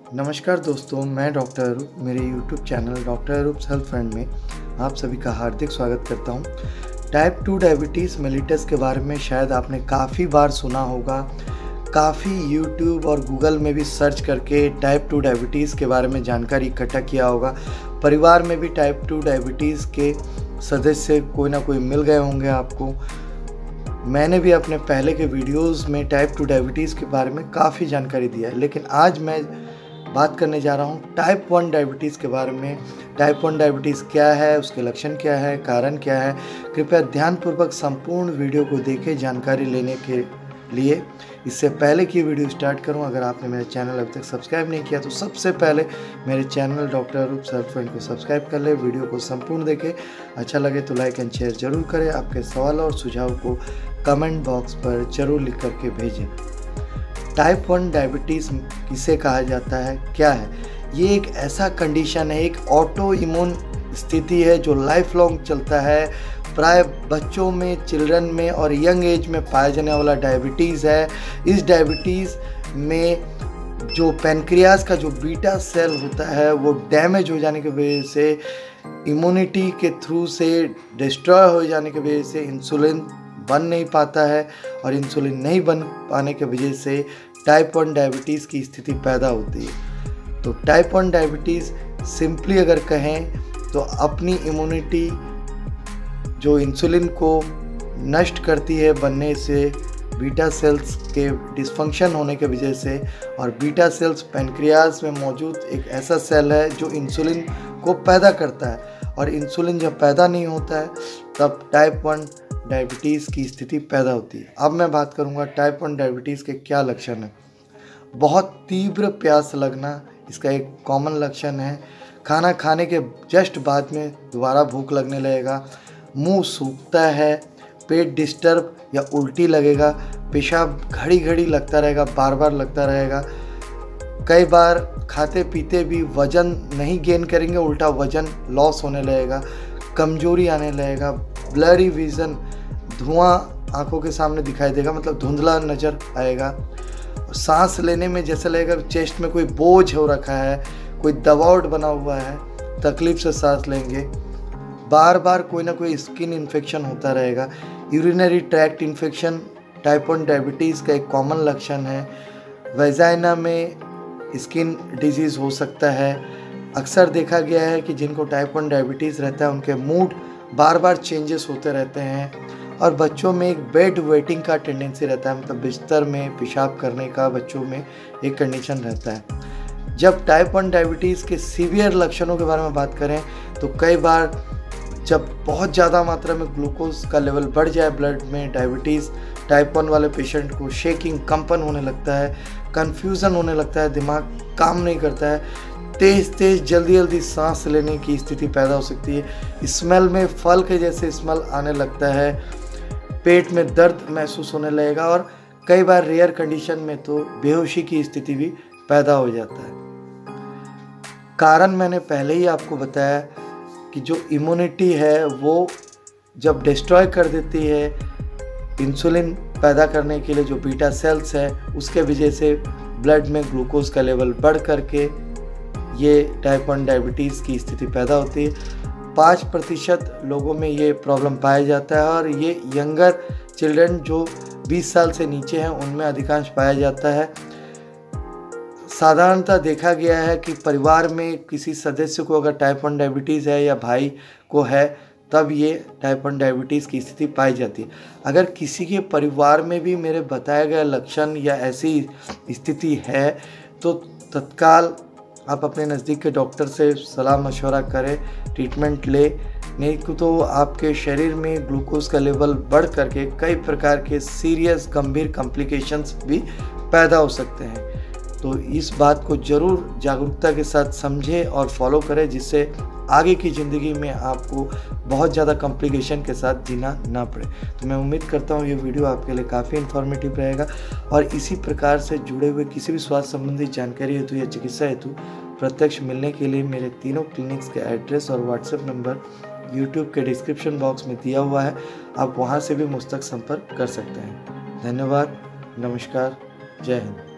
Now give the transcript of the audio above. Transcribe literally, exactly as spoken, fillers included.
नमस्कार दोस्तों, मैं डॉक्टर अरूप मेरे YouTube channel doctor Arup health friend में आप सभी का हार्दिक स्वागत करता हूं। टाइप टू डायबिटीज़ मेलिटस के बारे में शायद आपने काफ़ी बार सुना होगा। काफ़ी यूट्यूब और गूगल में भी सर्च करके टाइप टू डायबिटीज़ के बारे में जानकारी इकट्ठा किया होगा। परिवार में भी टाइप टू डायबिटीज़ के सदस्य कोई ना कोई मिल गए होंगे आपको। मैंने भी अपने पहले के वीडियोस में टाइप टू डायबिटीज़ के बारे में काफ़ी जानकारी दिया है, लेकिन आज मैं बात करने जा रहा हूँ टाइप वन डायबिटीज़ के बारे में। टाइप वन डायबिटीज़ क्या है, उसके लक्षण क्या है, कारण क्या है। कृपया ध्यानपूर्वक संपूर्ण वीडियो को देखें जानकारी लेने के लिए। इससे पहले कि वीडियो स्टार्ट करूं, अगर आपने मेरे चैनल अभी तक सब्सक्राइब नहीं किया तो सबसे पहले मेरे channel doctor Arup health friend को सब्सक्राइब कर ले। वीडियो को संपूर्ण देखें, अच्छा लगे तो लाइक एंड शेयर जरूर करें। आपके सवाल और सुझाव को कमेंट बॉक्स पर जरूर लिख करके भेजें। टाइप वन डायबिटीज़ किसे कहा जाता है, क्या है? ये एक ऐसा कंडीशन है, एक ऑटो इम्यून स्थिति है जो लाइफ लॉन्ग चलता है। प्राय बच्चों में, चिल्ड्रन में और यंग एज में पाया जाने वाला डायबिटीज़ है। इस डायबिटीज़ में जो पैनक्रियाज का जो बीटा सेल होता है वो डैमेज हो जाने की वजह से, इम्यूनिटी के थ्रू से डिस्ट्रॉय हो जाने की वजह से इंसुलिन बन नहीं पाता है, और इंसुलिन नहीं बन पाने की वजह से टाइप वन डायबिटीज़ की स्थिति पैदा होती है। तो टाइप वन डायबिटीज़ सिंपली अगर कहें तो अपनी इम्यूनिटी जो इंसुलिन को नष्ट करती है बनने से, बीटा सेल्स के डिसफंक्शन होने की वजह से। और बीटा सेल्स पैनक्रियाज में मौजूद एक ऐसा सेल है जो इंसुलिन को पैदा करता है, और इंसुलिन जब पैदा नहीं होता है तब टाइप वन डायबिटीज़ की स्थिति पैदा होती है। अब मैं बात करूंगा टाइप वन डायबिटीज़ के क्या लक्षण हैं। बहुत तीव्र प्यास लगना इसका एक कॉमन लक्षण है। खाना खाने के जस्ट बाद में दोबारा भूख लगने लगेगा। मुंह सूखता है, पेट डिस्टर्ब या उल्टी लगेगा, पेशाब घड़ी घड़ी लगता रहेगा, बार बार लगता रहेगा। कई बार खाते पीते भी वज़न नहीं गेन करेंगे, उल्टा वज़न लॉस होने लगेगा, कमजोरी आने लगेगा, ब्लरी विज़न, धुआं आंखों के सामने दिखाई देगा, मतलब धुंधला नज़र आएगा। सांस लेने में जैसा लगेगा चेस्ट में कोई बोझ हो रखा है, कोई दबाव बना हुआ है, तकलीफ से सांस लेंगे। बार बार कोई ना कोई स्किन इन्फेक्शन होता रहेगा। Urinary tract infection type one diabetes का एक कॉमन लक्षण है। वेजाइना में स्किन डिजीज़ हो सकता है। अक्सर देखा गया है कि जिनको टाइप वन डायबिटीज़ रहता है उनके मूड बार बार चेंजेस होते रहते हैं। और बच्चों में एक बेड वेटिंग का टेंडेंसी रहता है, मतलब बिस्तर में पेशाब करने का बच्चों में एक कंडीशन रहता है। जब टाइप वन डायबिटीज़ के सीवियर लक्षणों के बारे में बात करें तो कई बार जब बहुत ज़्यादा मात्रा में ग्लूकोज का लेवल बढ़ जाए ब्लड में, डायबिटीज़ टाइप वन वाले पेशेंट को शेकिंग, कंपन होने लगता है, कन्फ्यूज़न होने लगता है, दिमाग काम नहीं करता है, तेज़ तेज़ जल्दी जल्दी सांस लेने की स्थिति पैदा हो सकती है। स्मेल में फल के जैसे स्मेल आने लगता है, पेट में दर्द महसूस होने लगेगा, और कई बार रेयर कंडीशन में तो बेहोशी की स्थिति भी पैदा हो जाता है। कारण मैंने पहले ही आपको बताया कि जो इम्यूनिटी है वो जब डिस्ट्रॉय कर देती है इंसुलिन पैदा करने के लिए जो बीटा सेल्स है, उसके वजह से ब्लड में ग्लूकोज का लेवल बढ़ करके ये टाइप वन डायबिटीज़ की स्थिति पैदा होती है। पाँच प्रतिशत लोगों में ये प्रॉब्लम पाया जाता है, और ये यंगर चिल्ड्रन जो बीस साल से नीचे हैं उनमें अधिकांश पाया जाता है। साधारणतः देखा गया है कि परिवार में किसी सदस्य को अगर टाइप वन डायबिटीज़ है या भाई को है तब ये टाइप वन डायबिटीज़ की स्थिति पाई जाती है। अगर किसी के परिवार में भी मेरे बताए गए लक्षण या ऐसी स्थिति है तो तत्काल आप अपने नज़दीक के डॉक्टर से सलाह मशवरा करें, ट्रीटमेंट ले। नहीं तो आपके शरीर में ग्लूकोज का लेवल बढ़ करके कई प्रकार के सीरियस गंभीर कॉम्प्लिकेशंस भी पैदा हो सकते हैं। तो इस बात को ज़रूर जागरूकता के साथ समझें और फॉलो करें, जिससे आगे की ज़िंदगी में आपको बहुत ज़्यादा कॉम्प्लिकेशन के साथ जीना ना पड़े। तो मैं उम्मीद करता हूँ ये वीडियो आपके लिए काफ़ी इन्फॉर्मेटिव रहेगा, और इसी प्रकार से जुड़े हुए किसी भी स्वास्थ्य संबंधी जानकारी हेतु या चिकित्सा हेतु प्रत्यक्ष मिलने के लिए मेरे तीनों क्लिनिक्स के एड्रेस और व्हाट्सएप नंबर यूट्यूब के डिस्क्रिप्शन बॉक्स में दिया हुआ है। आप वहाँ से भी मुझ तक संपर्क कर सकते हैं। धन्यवाद, नमस्कार, जय हिंद।